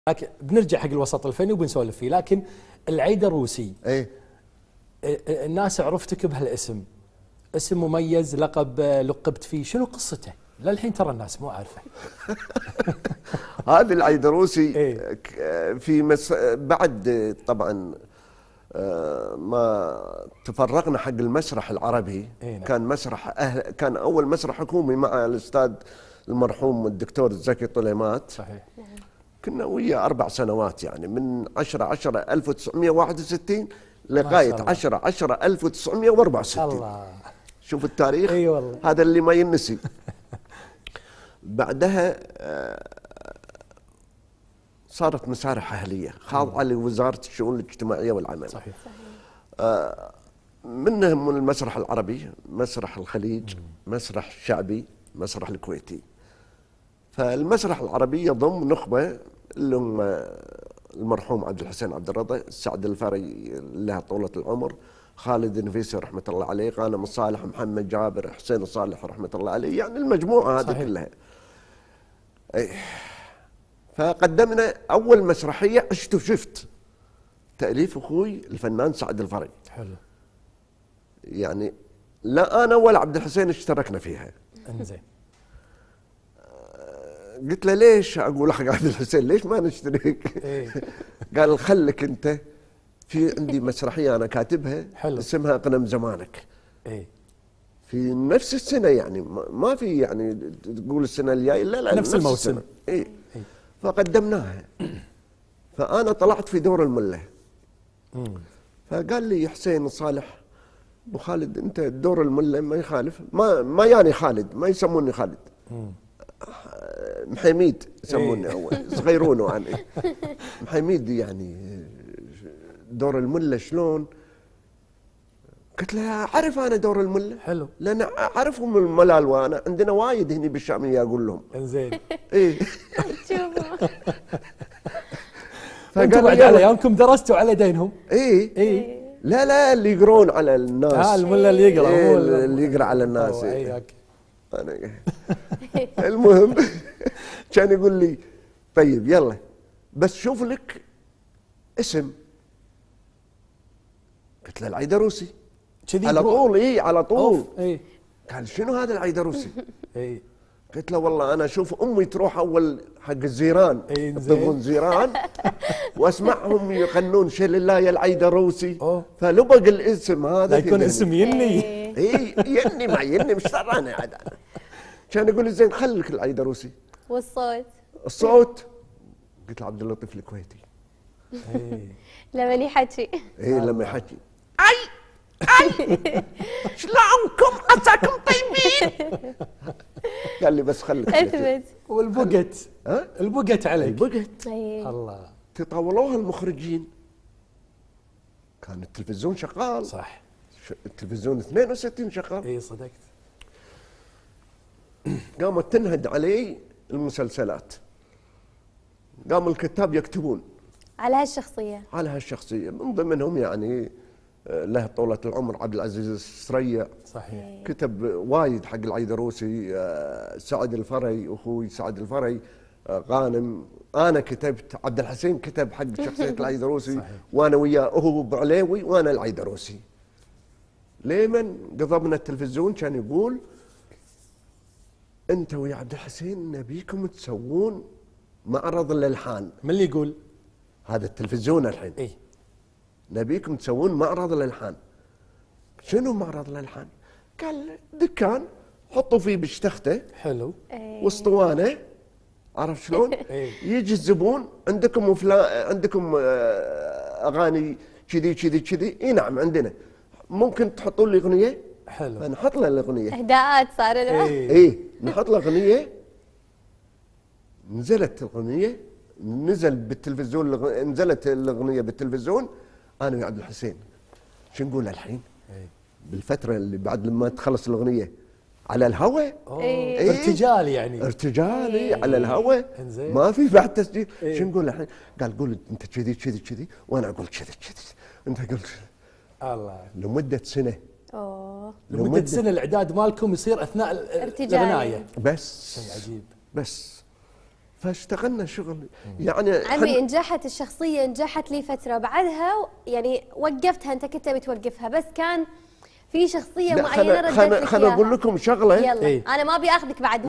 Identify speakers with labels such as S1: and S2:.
S1: لكن بنرجع حق الوسط الفني وبنسولف فيه، لكن العيدروسي
S2: ايه
S1: الناس عرفتك بهالاسم، اسم مميز، لقب لقبت فيه، شنو قصته؟ للحين ترى الناس مو عارفه.
S2: هذا العيدروسي
S1: إيه؟
S2: في بعد طبعا ما تفرغنا حق المسرح العربي.
S1: إيه نعم.
S2: كان مسرح كان اول مسرح حكومي مع الاستاذ المرحوم الدكتور زكي طليمات.
S1: صحيح.
S2: كنا وياه 4 سنوات، يعني من 10/10/1961 لغايه 10/10/1964.
S1: الله.
S2: شوف التاريخ.
S1: اي والله.
S2: هذا اللي ما ينسي. بعدها صارت مسارح أهلية خاضعة لوزارة الشؤون الاجتماعية والعمل.
S1: صحيح.
S2: منهم من المسرح العربي، مسرح الخليج، مسرح الشعبي، مسرح الكويتي. فالمسرح العربي يضم نخبة اللي هم المرحوم عبد الحسين عبد الرضا، السعد الفري له طولة العمر، خالد النفيسي رحمة الله عليه، غانم الصالح، محمد جابر، حسين الصالح رحمة الله عليه، يعني المجموعة هذه كلها. فقدمنا أول مسرحية عشت وشفت، تأليف أخوي الفنان سعد الفري.
S1: حلو.
S2: يعني لا أنا ولا عبد الحسين اشتركنا فيها.
S1: انزين.
S2: قلت له ليش؟ أقول حق عبد الحسين ليش ما نشترك؟
S1: إيه؟
S2: قال خلك أنت، في عندي مسرحية أنا كاتبها.
S1: حلو.
S2: اسمها قلم زمانك.
S1: ايه؟
S2: في نفس السنة، يعني ما في يعني تقول السنة الجاية، لا
S1: نفس الموسم.
S2: إيه. فقدمناها. فأنا طلعت في دور الملة. فقال لي حسين الصالح، ابو خالد انت دور الملة ما يخالف، ما يعني خالد، ما يسموني خالد، محميد يسموني اول، صغيرونه عني. محميد يعني دور الملة شلون؟ قلت له اعرف انا دور الملة.
S1: حلو.
S2: لان اعرفهم الملال، وانا عندنا وايد هني بالشاميه اقول لهم.
S1: انزين.
S2: ايه.
S3: شوفوا.
S1: انتم بعد على ايامكم درستوا على دينهم.
S2: ايه.
S1: ايه.
S2: لا اللي يقرون على الناس.
S1: الملا اللي يقرا.
S2: إيه اللي يقرا على الناس.
S1: اي اوكي.
S2: أنا المهم كان يقول لي طيب يلا بس شوف لك اسم. قلت له العيدروسي على طول. اي على طول.
S1: اي.
S2: قال شنو هذا العيدروسي؟
S1: اي.
S2: قلت له والله انا اشوف امي تروح اول حق الزيران، تظن زيران، واسمعهم يغنون شل الله يا العيدروسي. فلبق الاسم هذا،
S1: لا يكون اسم يني.
S2: اي يني ما يني مش تراني عاد. كان يقول لي زين خليك العيدروسي.
S3: والصوت؟
S2: الصوت قلت له عبد اللطيف الكويتي.
S3: لما يحكي.
S2: اي لما يحكي اي شلونكم عساكم طيبين. قال لي بس خليك
S3: اثبت.
S1: والبقت. البقت عليك.
S2: البقت.
S1: الله.
S2: تطاولوها المخرجين، كان التلفزيون شغال.
S1: صح.
S2: التلفزيون 62 شغال.
S1: اي صدقت.
S2: قامت تنهد علي المسلسلات، قام الكتاب يكتبون
S3: على هالشخصية.
S2: على هالشخصية، من ضمنهم يعني له طولة العمر عبد العزيز السريع.
S1: صحيح.
S2: كتب وايد حق العيدروسي، سعد الفري اخوي سعد الفري، غانم، انا كتبت، عبد الحسين كتب حق شخصية العيدروسي. وانا وياه، هو بعليوي وانا العيدروسي. لمن قضبنا التلفزيون كان يقول انت ويا عبد الحسين نبيكم تسوون معرض الالحان.
S1: من اللي يقول؟
S2: هذا التلفزيون الحين.
S1: اي.
S2: نبيكم تسوون معرض الالحان. شنو معرض الالحان؟ قال دكان حطوا فيه بشتخته.
S1: حلو.
S2: واسطوانه، عرف شلون؟ يجي الزبون عندكم عندكم اغاني كذي كذي كذي. اي نعم عندنا، ممكن تحطون لي اغنيه؟
S1: حلو.
S2: فنحط له الاغنيه.
S3: اهداءات صار له.
S2: اي نحط له اغنيه. نزلت الاغنيه، نزل بالتلفزيون، نزلت الاغنيه بالتلفزيون. انا ويا عبد الحسين شو نقول الحين؟ بالفتره اللي بعد لما تخلص الاغنيه على الهواء.
S1: ارتجالي يعني.
S2: ارتجالي على الهواء، ما في بعد تسجيل. شو نقول الحين؟ قال قول انت كذي كذي كذي، وانا اقول كذي كذي، انت قلت.
S1: الله.
S2: لمده سنه.
S1: لمده سنه الاعداد مالكم يصير اثناء الغنايه.
S2: بس
S1: شيء عجيب.
S2: بس فاشتغلنا شغل يعني
S3: عمي نجحت الشخصية، نجحت لي فترة بعدها يعني وقفتها، انت كنت بتوقفها بس كان في شخصية معينة ردت لك
S2: خلنا اقول لكم شغله.
S3: يلا انا ما ابي اخذك بعد